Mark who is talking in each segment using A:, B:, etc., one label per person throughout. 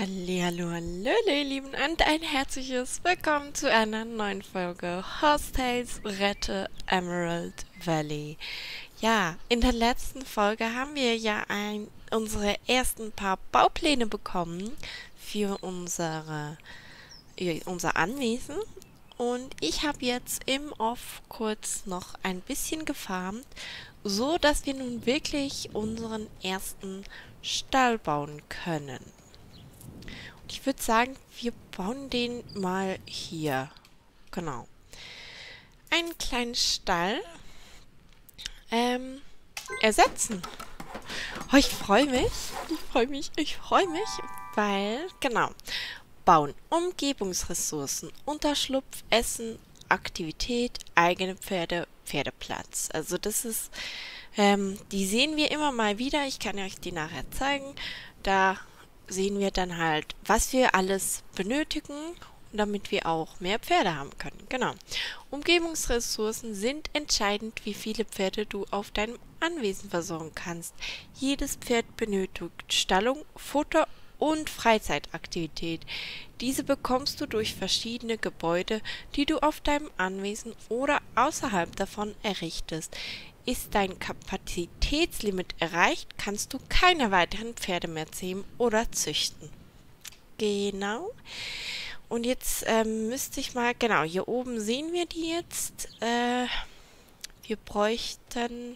A: Hallihallo, hallöle, ihr Lieben, und ein herzliches Willkommen zu einer neuen Folge Horse Tales Rette Emerald Valley. Ja, in der letzten Folge haben wir ja unsere ersten paar Baupläne bekommen für unser Anwesen. Und ich habe jetzt im Off kurz noch ein bisschen gefarmt, so dass wir nun wirklich unseren ersten Stall bauen können. Ich würde sagen, wir bauen den mal hier. Genau. Einen kleinen Stall ersetzen. Oh, ich freue mich. Ich freue mich, weil, genau, bauen Umgebungsressourcen, Unterschlupf, Essen, Aktivität, eigene Pferde, Pferdeplatz. Also das ist, die sehen wir immer mal wieder. Ich kann euch die nachher zeigen. Da sehen wir dann halt, was wir alles benötigen, damit wir auch mehr Pferde haben können. Genau. Umgebungsressourcen sind entscheidend, wie viele Pferde du auf deinem Anwesen versorgen kannst. Jedes Pferd benötigt Stallung, Futter und Freizeitaktivität. Diese bekommst du durch verschiedene Gebäude, die du auf deinem Anwesen oder außerhalb davon errichtest. Ist dein Kapazitätslimit erreicht, kannst du keine weiteren Pferde mehr zähmen oder züchten. Genau. Und jetzt müsste ich mal, genau, hier oben sehen wir die jetzt. Wir bräuchten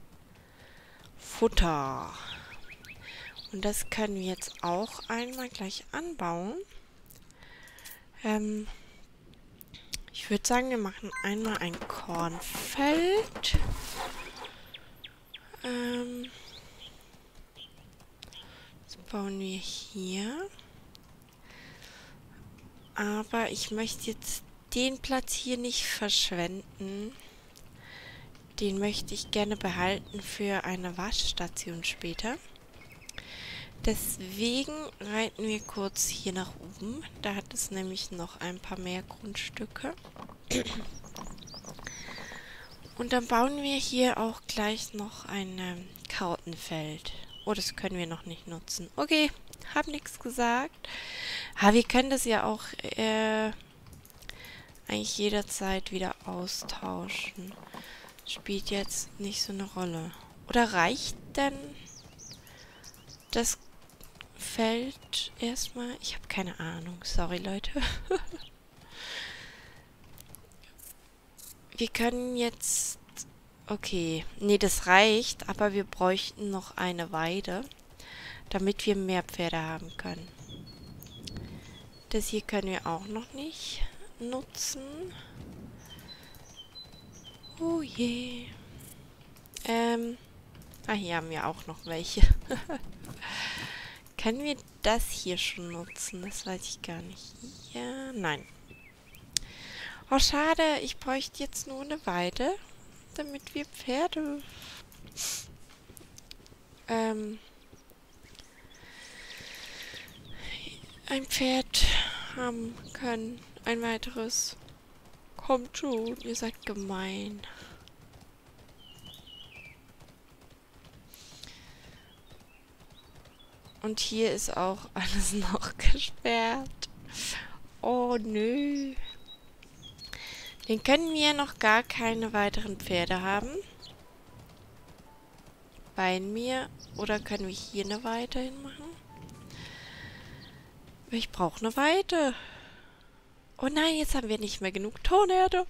A: Futter. Und das können wir jetzt auch einmal gleich anbauen. Ich würde sagen, wir machen einmal ein Kornfeld. Das bauen wir hier. Aber ich möchte jetzt den Platz hier nicht verschwenden. Den möchte ich gerne behalten für eine Waschstation später. Deswegen reiten wir kurz hier nach oben. Da hat es nämlich noch ein paar mehr Grundstücke. Und dann bauen wir hier auch gleich noch ein Karottenfeld. Oh, das können wir noch nicht nutzen. Okay, hab nichts gesagt. Aber wir können das ja auch eigentlich jederzeit wieder austauschen. Spielt jetzt nicht so eine Rolle. Oder reicht denn das Feld erstmal? Ich habe keine Ahnung. Sorry, Leute. Wir können jetzt... Okay. Nee, das reicht, aber wir bräuchten noch eine Weide, damit wir mehr Pferde haben können. Das hier können wir auch noch nicht nutzen. Oh je. Hier haben wir auch noch welche. Können wir das hier schon nutzen? Das weiß ich gar nicht. Ja, nein. Oh, schade. Ich bräuchte jetzt nur eine Weide, damit wir Pferde... ein Pferd haben können. Ein weiteres. Kommt schon, ihr seid gemein. Und hier ist auch alles noch gesperrt. Oh nö. Den können wir noch gar keine weiteren Pferde haben. Bei mir. Oder können wir hier eine Weide hinmachen? Ich brauche eine Weide. Oh nein, jetzt haben wir nicht mehr genug Tonerde.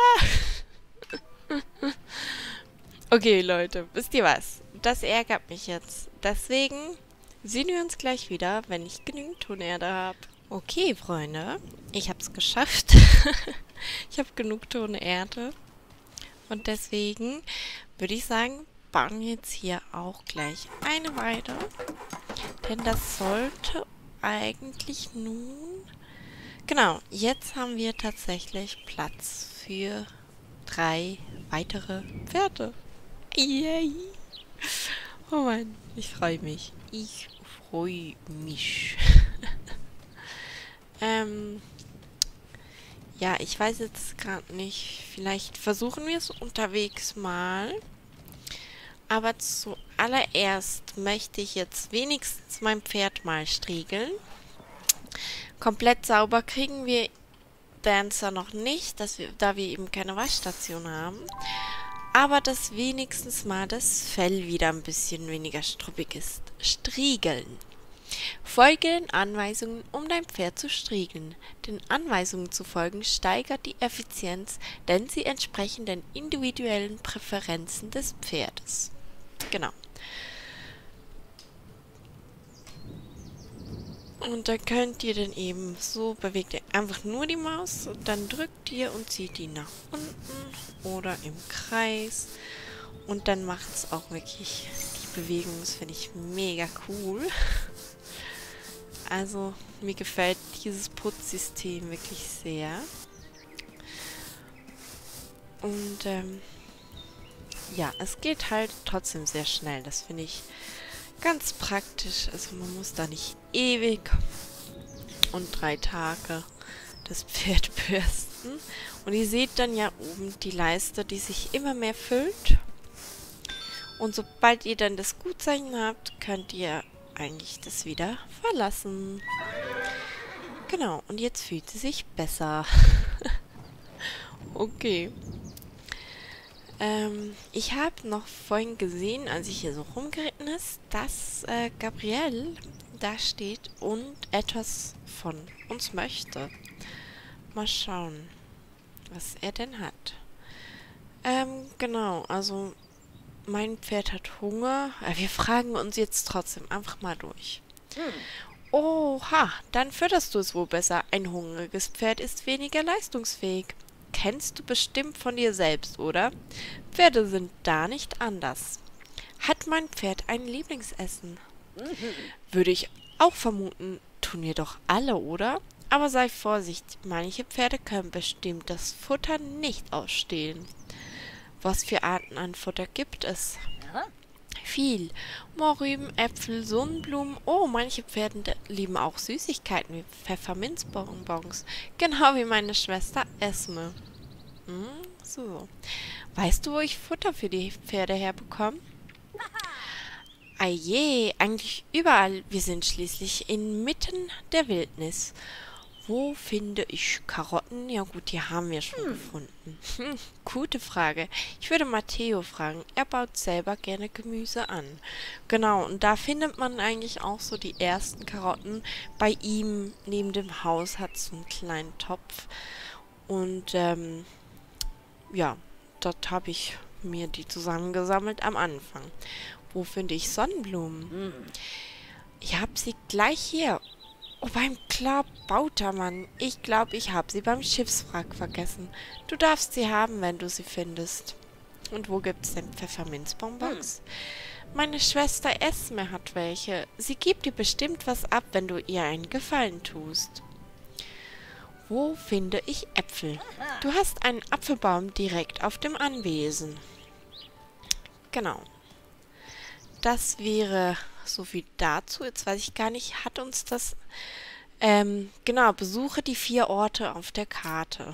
A: Okay, Leute, wisst ihr was? Das ärgert mich jetzt. Deswegen sehen wir uns gleich wieder, wenn ich genügend Tonerde habe. Okay, Freunde, ich habe es geschafft. Ich habe genug Tonerde. Und deswegen würde ich sagen, bauen wir jetzt hier auch gleich eine Weide. Denn das sollte eigentlich nun... Genau, jetzt haben wir tatsächlich Platz für 3 weitere Pferde. Yay! Oh Mann, ich freue mich. Ich freue mich. Ja, ich weiß jetzt gerade nicht. Vielleicht versuchen wir es unterwegs mal. Aber zuallererst möchte ich jetzt wenigstens mein Pferd mal striegeln. Komplett sauber kriegen wir Dancer noch nicht, da wir eben keine Waschstation haben. Aber dass wenigstens mal das Fell wieder ein bisschen weniger struppig ist. Striegeln. Folge den Anweisungen, um dein Pferd zu striegeln. Den Anweisungen zu folgen steigert die Effizienz, denn sie entsprechen den individuellen Präferenzen des Pferdes. Genau. Und dann könnt ihr dann eben, so bewegt ihr einfach nur die Maus und dann drückt ihr und zieht die nach unten oder im Kreis. Und dann macht es auch wirklich die Bewegung, das finde ich mega cool. Also mir gefällt dieses Putzsystem wirklich sehr. Und ja, es geht halt trotzdem sehr schnell, das finde ich ganz praktisch, also man muss da nicht ewig und 3 Tage das Pferd bürsten. Und ihr seht dann ja oben die Leiste, die sich immer mehr füllt. Und sobald ihr dann das Gutzeichen habt, könnt ihr eigentlich das wieder verlassen. Genau, und jetzt fühlt sie sich besser. Okay. Ich habe noch vorhin gesehen, als ich hier so rumgeritten ist, dass Gabriel da steht und etwas von uns möchte. Mal schauen, was er denn hat. Genau, also mein Pferd hat Hunger. Wir fragen uns jetzt trotzdem einfach mal durch. Oha, dann fütterst du es wohl besser. Ein hungriges Pferd ist weniger leistungsfähig. Kennst du bestimmt von dir selbst, oder? Pferde sind da nicht anders. Hat mein Pferd ein Lieblingsessen? Würde ich auch vermuten, tun wir doch alle, oder? Aber sei vorsichtig, manche Pferde können bestimmt das Futter nicht ausstehen. Was für Arten an Futter gibt es? Viel. Mohrrüben, Äpfel, Sonnenblumen. Oh, manche Pferde lieben auch Süßigkeiten wie Pfefferminzbonbons. Genau wie meine Schwester Esme. So. Weißt du, wo ich Futter für die Pferde herbekomme? Aje, eigentlich überall. Wir sind schließlich inmitten der Wildnis. Wo finde ich Karotten? Ja gut, die haben wir schon gefunden. Gute Frage. Ich würde Matteo fragen. Er baut selber gerne Gemüse an. Genau, und da findet man eigentlich auch so die ersten Karotten. Bei ihm neben dem Haus hat es so einen kleinen Topf. Und ja, dort habe ich mir die zusammengesammelt am Anfang. Wo finde ich Sonnenblumen? Ich habe sie gleich hier. Oh, beim Klabautermann. Ich glaube, ich habe sie beim Schiffswrack vergessen. Du darfst sie haben, wenn du sie findest. Und wo gibt's denn Pfefferminzbonbons? Meine Schwester Esme hat welche. Sie gibt dir bestimmt was ab, wenn du ihr einen Gefallen tust. Wo finde ich Äpfel? Du hast einen Apfelbaum direkt auf dem Anwesen. Genau. Das wäre so viel dazu. Jetzt weiß ich gar nicht, hat uns das... genau, besuche die 4 Orte auf der Karte.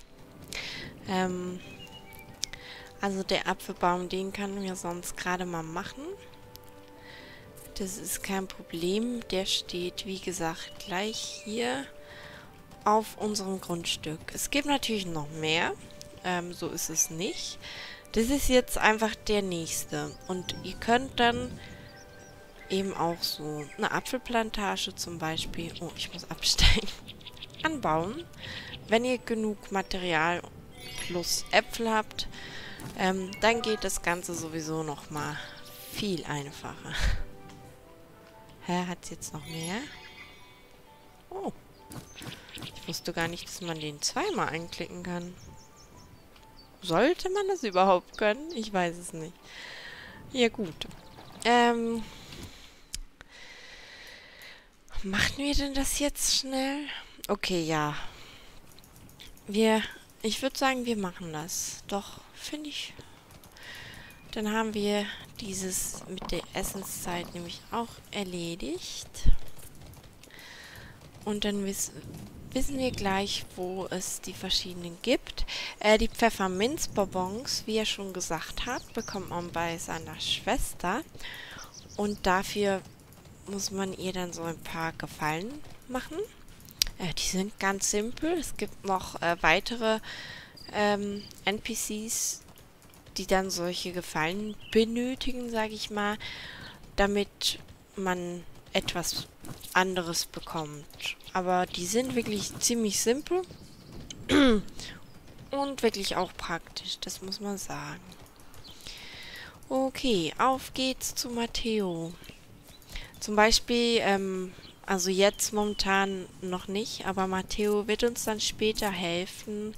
A: Also der Apfelbaum, den können wir sonst gerade mal machen. Das ist kein Problem. Der steht, wie gesagt, gleich hier auf unserem Grundstück. Es gibt natürlich noch mehr. So ist es nicht. Das ist jetzt einfach der nächste. Und ihr könnt dann eben auch so eine Apfelplantage zum Beispiel, oh, ich muss absteigen, anbauen. Wenn ihr genug Material plus Äpfel habt, dann geht das Ganze sowieso noch mal viel einfacher. Hä, hat es jetzt noch mehr? Oh, ich wusste gar nicht, dass man den zweimal einklicken kann. Sollte man das überhaupt können? Ich weiß es nicht. Ja, gut. Machen wir denn das jetzt schnell? Okay, ja. Ich würde sagen, wir machen das. Doch, finde ich. Dann haben wir dieses mit der Essenszeit nämlich auch erledigt. Und dann wissen wir gleich, wo es die verschiedenen gibt. Die Pfefferminzbonbons, wie er schon gesagt hat, bekommt man bei seiner Schwester. Und dafür muss man ihr dann so ein paar Gefallen machen. Die sind ganz simpel. Es gibt noch weitere NPCs, die dann solche Gefallen benötigen, sage ich mal, damit man etwas anderes bekommt. Aber die sind wirklich ziemlich simpel und wirklich auch praktisch, das muss man sagen. Okay, auf geht's zu Matteo. Zum Beispiel, also jetzt momentan noch nicht, aber Matteo wird uns dann später helfen,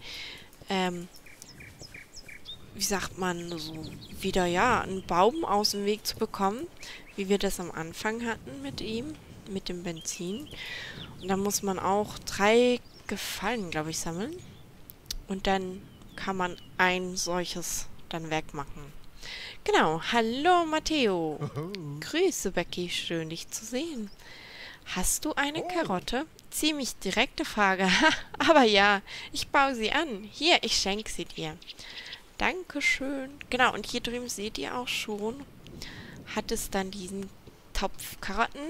A: wie sagt man, so wieder, ja, einen Baum aus dem Weg zu bekommen, wie wir das am Anfang hatten mit ihm, mit dem Benzin. Und dann muss man auch 3 Gefallen, glaube ich, sammeln. Und dann kann man ein solches dann wegmachen. Genau, hallo Matteo. Grüße Becky, schön dich zu sehen. Hast du eine Karotte? Ziemlich direkte Frage, aber ja, ich baue sie an. Hier, ich schenke sie dir. Dankeschön. Genau, und hier drüben seht ihr auch schon, hat es dann diesen Topf Karotten,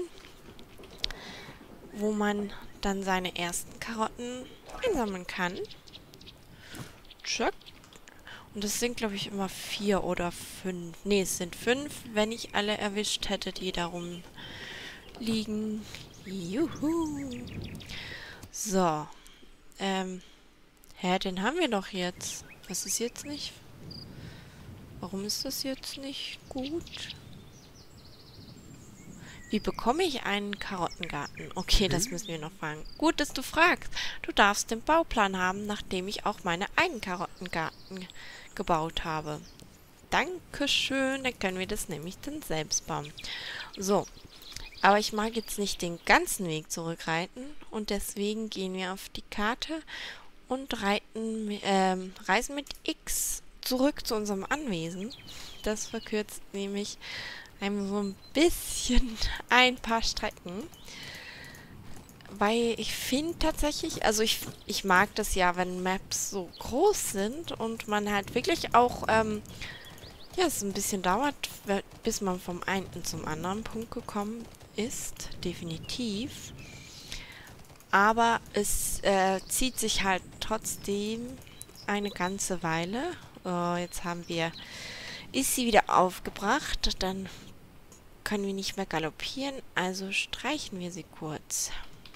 A: wo man dann seine ersten Karotten einsammeln kann. Tschack. Und es sind, glaube ich, immer 4 oder 5. Ne, es sind 5, wenn ich alle erwischt hätte, die darum liegen. Juhu. So. Den haben wir doch jetzt. Was ist jetzt nicht? Warum ist das jetzt nicht gut? Wie bekomme ich einen Karottengarten? Okay, das müssen wir noch fragen. Gut, dass du fragst. Du darfst den Bauplan haben, nachdem ich auch meine eigenen Karottengarten gebaut habe. Dankeschön, dann können wir das nämlich dann selbst bauen. So, aber ich mag jetzt nicht den ganzen Weg zurückreiten und deswegen gehen wir auf die Karte und reisen mit X zurück zu unserem Anwesen. Das verkürzt nämlich einem so ein bisschen ein paar Strecken. Weil ich finde tatsächlich, also ich mag das ja, wenn Maps so groß sind und man halt wirklich auch, ja, es ein bisschen dauert, bis man vom einen zum anderen Punkt gekommen ist. Definitiv. Aber es zieht sich halt trotzdem eine ganze Weile. Jetzt ist sie wieder aufgebracht. Dann können wir nicht mehr galoppieren, also streichen wir sie kurz.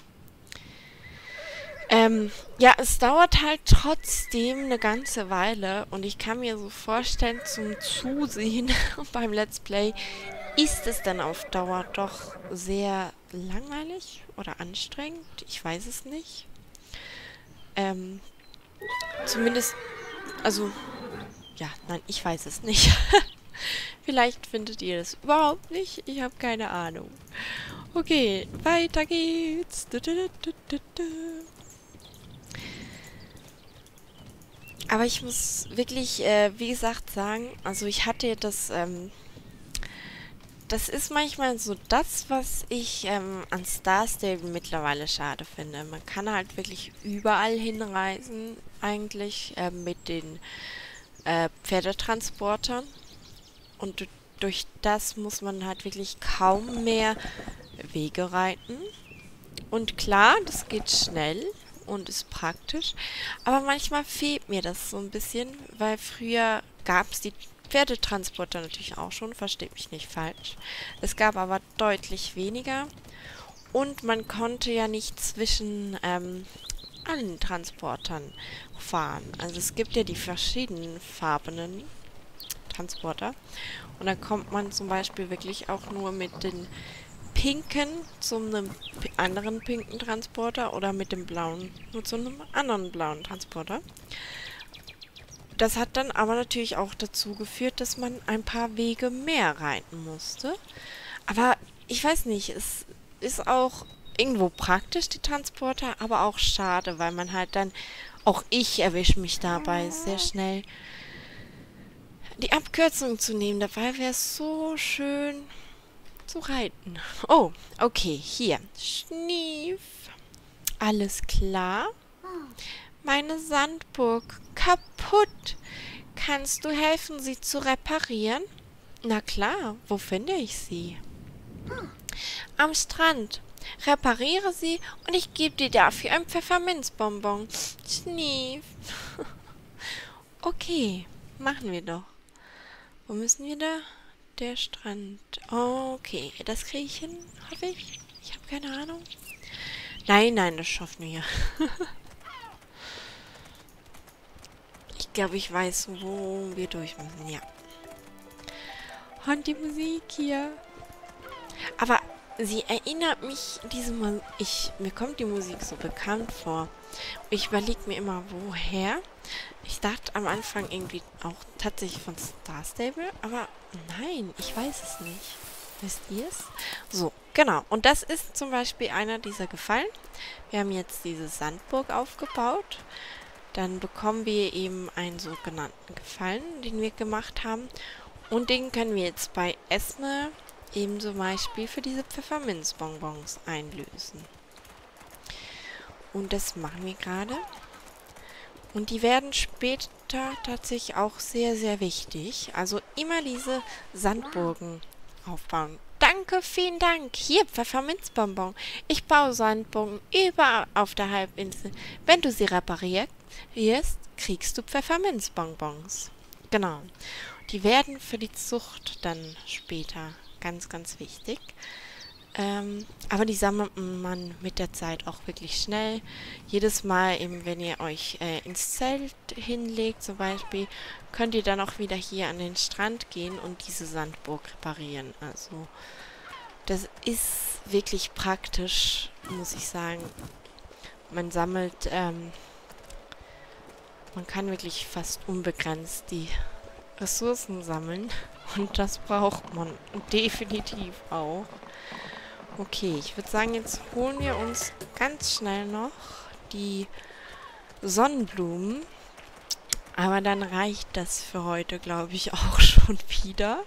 A: Ja, es dauert halt trotzdem eine ganze Weile und ich kann mir so vorstellen, zum Zusehen beim Let's Play ist es dann auf Dauer doch sehr langweilig oder anstrengend. Ich weiß es nicht. Zumindest, also, ja, nein, ich weiß es nicht. Vielleicht findet ihr das überhaupt nicht. Ich habe keine Ahnung. Okay, weiter geht's. Aber ich muss wirklich, wie gesagt, sagen, also ich hatte das, das ist manchmal so das, was ich an Star Stable mittlerweile schade finde. Man kann halt wirklich überall hinreisen, eigentlich, mit den Pferdetransportern. Und durch das muss man halt wirklich kaum mehr Wege reiten. Und klar, das geht schnell und ist praktisch. Aber manchmal fehlt mir das so ein bisschen, weil früher gab es die Pferdetransporter natürlich auch schon, versteht mich nicht falsch. Es gab aber deutlich weniger. Und man konnte ja nicht zwischen allen Transportern fahren. Also es gibt ja die verschiedenen farbenen Transporter. Und dann kommt man zum Beispiel wirklich auch nur mit den pinken zu einem anderen pinken Transporter oder mit dem blauen nur zu einem anderen blauen Transporter. Das hat dann aber natürlich auch dazu geführt, dass man ein paar Wege mehr reiten musste. Aber ich weiß nicht, es ist auch irgendwo praktisch, die Transporter, aber auch schade, weil man halt dann, auch ich erwische mich dabei sehr schnell, die Abkürzung zu nehmen. Dabei wäre es so schön zu reiten. Oh, okay, hier. Schnief. Alles klar? Meine Sandburg kaputt. Kannst du helfen, sie zu reparieren? Na klar, wo finde ich sie? Am Strand. repariere sie und ich gebe dir dafür ein Pfefferminzbonbon. Schnief. Okay, machen wir doch. Wo müssen wir da? Der Strand. Okay, das kriege ich hin, hoffe ich. Ich habe keine Ahnung. Nein, nein, das schaffen wir. Ich glaube, ich weiß, wo wir durch müssen. Ja. Und die Musik hier. Aber sie erinnert mich, mir kommt die Musik so bekannt vor. Ich überlege mir immer, woher. Ich dachte am Anfang irgendwie auch tatsächlich von Star Stable, aber nein, ich weiß es nicht. Wisst ihr es? So, genau. Und das ist zum Beispiel einer dieser Gefallen. Wir haben jetzt diese Sandburg aufgebaut. Dann bekommen wir eben einen sogenannten Gefallen, den wir gemacht haben. Und den können wir jetzt bei Esme eben zum Beispiel für diese Pfefferminzbonbons einlösen. Und das machen wir gerade. Und die werden später tatsächlich auch sehr, sehr wichtig. Also immer diese Sandburgen aufbauen. Danke, vielen Dank. Hier, Pfefferminzbonbon. Ich baue Sandburgen überall auf der Halbinsel. Wenn du sie reparierst, kriegst du Pfefferminzbonbons. Genau. Die werden für die Zucht dann später ganz, ganz wichtig. Aber die sammelt man mit der Zeit auch wirklich schnell. Jedes Mal, eben wenn ihr euch ins Zelt hinlegt zum Beispiel, könnt ihr dann auch wieder hier an den Strand gehen und diese Sandburg reparieren. Also das ist wirklich praktisch, muss ich sagen. Man sammelt, man kann wirklich fast unbegrenzt die Ressourcen sammeln. Und das braucht man definitiv auch. Okay, ich würde sagen, jetzt holen wir uns ganz schnell noch die Sonnenblumen. Aber dann reicht das für heute, glaube ich, auch schon wieder.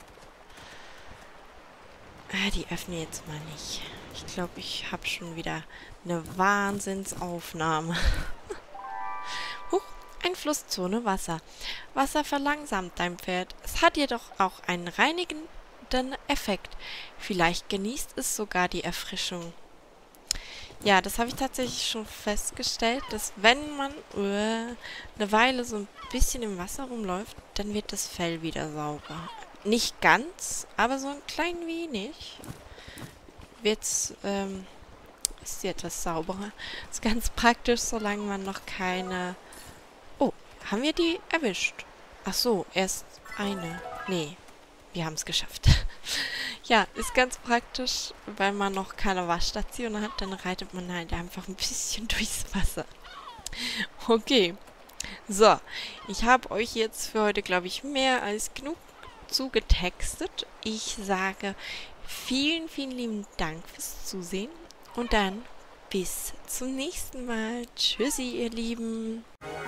A: Die öffne jetzt mal nicht. Ich glaube, ich habe schon wieder eine Wahnsinnsaufnahme. Huch, ein Flusszone Wasser. Wasser verlangsamt dein Pferd. Es hat jedoch auch einen reinigenden Effekt. Vielleicht genießt es sogar die Erfrischung. Ja, das habe ich tatsächlich schon festgestellt, dass wenn man eine Weile so ein bisschen im Wasser rumläuft, dann wird das Fell wieder sauber. Nicht ganz, aber so ein klein wenig ist sie etwas sauberer. Ist ganz praktisch, solange man noch keine... Oh, haben wir die erwischt? Ach so, erst eine. Nee, wir haben es geschafft. Ja, ist ganz praktisch, weil man noch keine Waschstation hat, dann reitet man halt einfach ein bisschen durchs Wasser. Okay, so, ich habe euch jetzt für heute, glaube ich, mehr als genug zugetextet. Ich sage vielen, vielen lieben Dank fürs Zusehen und dann bis zum nächsten Mal. Tschüssi, ihr Lieben.